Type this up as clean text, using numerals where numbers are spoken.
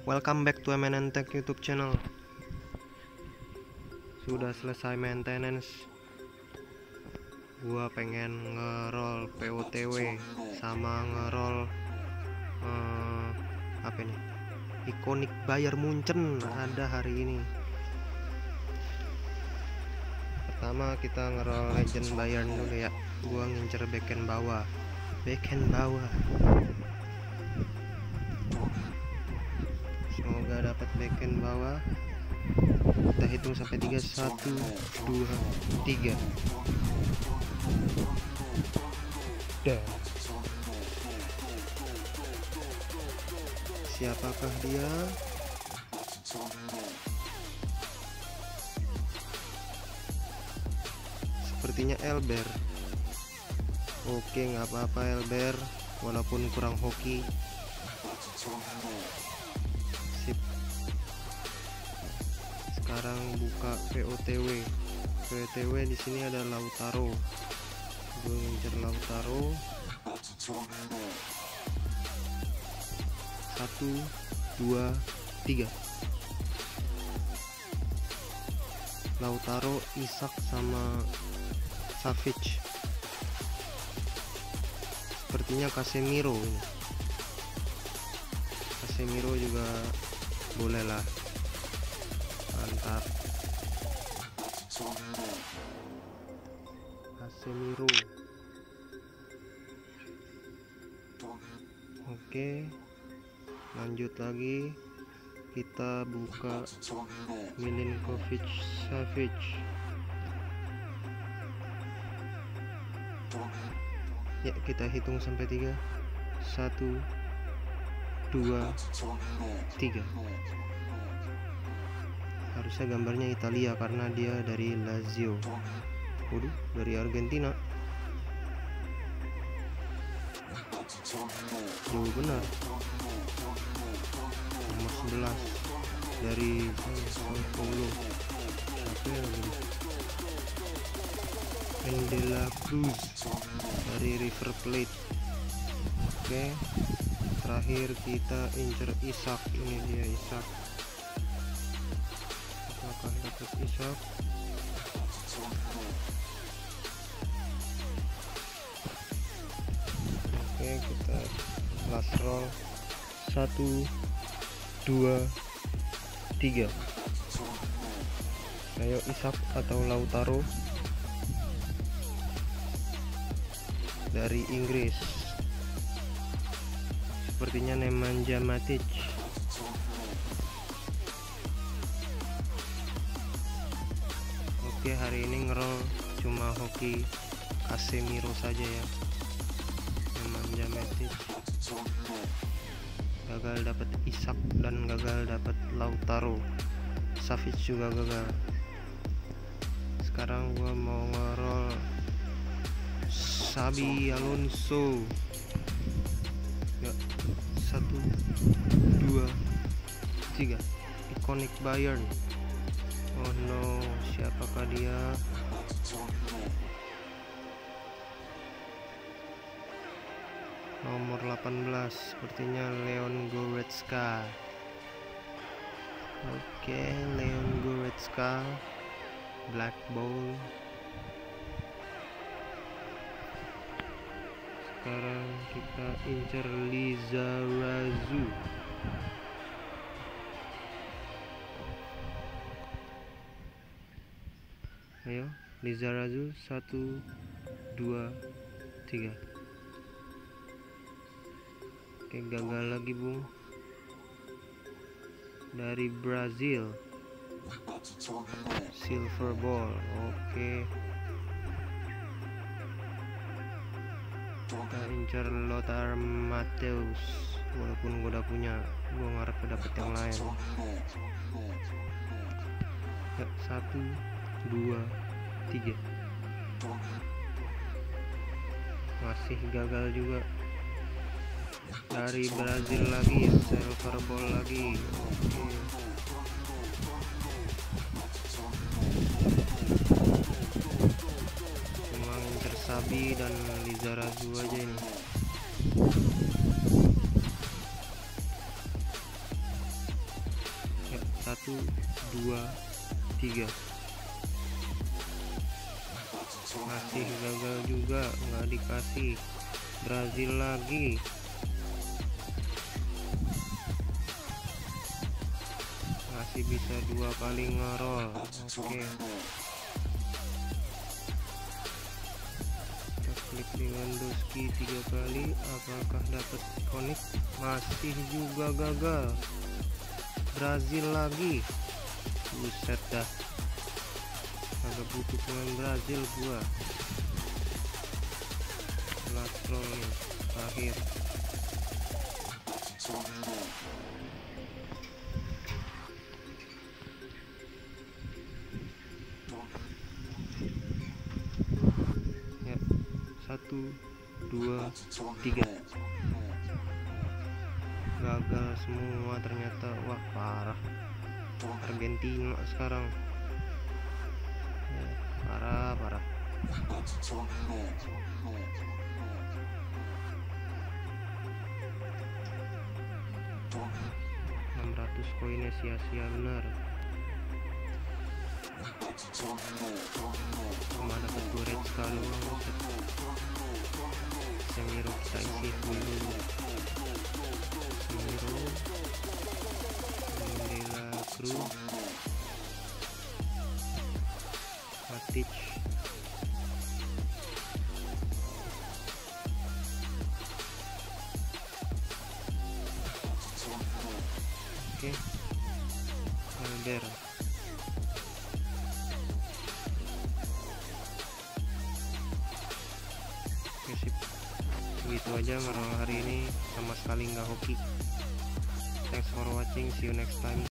Welcome back to MNN Tech YouTube channel. Sudah selesai maintenance. Gua pengen ngerol POTW sama ngerol apa nih? Iconic Bayern Munchen ada hari ini. Pertama kita ngerol Legend Bayern dulu ya. Gua ngincer backend bawah. Semoga dapat backend bawah. Kita hitung sampai 3. 1, 2, 3. Dah. Siapakah dia? Sepertinya Elber. Oke, nggak apa-apa Elber, walaupun kurang hoki. Sip. Sekarang buka POTW. POTW di sini ada Lautaro. Gue ngincer Lautaro. 1, 2, 3. Lautaro, Isak sama Savic. Sepertinya Casemiro ini. Casemiro juga boleh lah. Mantap. Casemiro. Oke. Lanjut lagi. Kita buka Milinkovic Savic. Ya, kita hitung sampai 3. 1, 2, 3. Harusnya gambarnya Italia karena dia dari Lazio. Waduh, dari Argentina. Jauh benar. Nomor 11 dari Sao Paulo. Siapa lagi? Endela Cruz dari River Plate. Oke, terakhir kita incer Isak. Ini dia Isak. Apakah dapat Isak? Oke, kita last roll. 1, 2, 3. Ayo Isak atau Lautaro dari Inggris. Sepertinya Nemanja Matic. Oke, hari ini ngerol cuma hoki Casemiro saja ya. Nemanja Matic. Gagal dapat Isak dan gagal dapat Lautaro. Savic juga gagal. Sekarang gua mau ngerol Xabi Alonso. Ya, 1, 2, 3. Iconic Bayern. Oh no, siapakah dia? Nomor 18, sepertinya Leon Goretzka. Oke, Leon Goretzka, Black Ball. Sekarang kita incer Lizarazu. Ayo, Lizarazu. 1, 2, 3. Oke, gagal lagi bung. Dari Brazil, Silver Ball. Oke, kita incer Lothar Matthäus. Walaupun gue udah punya, gue ngarep dapet yang lain. Ya, 1, 2, 3. Masih gagal juga. Dari Brazil lagi, Silver Ball lagi. Oke. Cuma ngincer Xabi dan Lizarazu aja ini. 1, 2, 3. Masih gagal juga, nggak dikasih. Brazil lagi. Masih bisa 2 kali ngerol. Oke, kita klik Lewandowski 3 kali. Apakah dapat konik? Masih juga gagal. Brazil lagi. Buset dah, agak butuh pemain Brazil gua. Last roll nih, terakhir. Ya, 1, 2, 3. Gagal semua ternyata. Wah, parah. Argentina sekarang. Ya, parah. 600 koinnya sia-sia bener. Cuma dapat 2 red sekali. Semiro kita isi dulu. Semiro, Mandela Cruz, Matic. Oke, Alder. Oke, sip. Begitu aja ngerol hari ini, sama sekali nggak hoki. Thanks for watching, see you next time.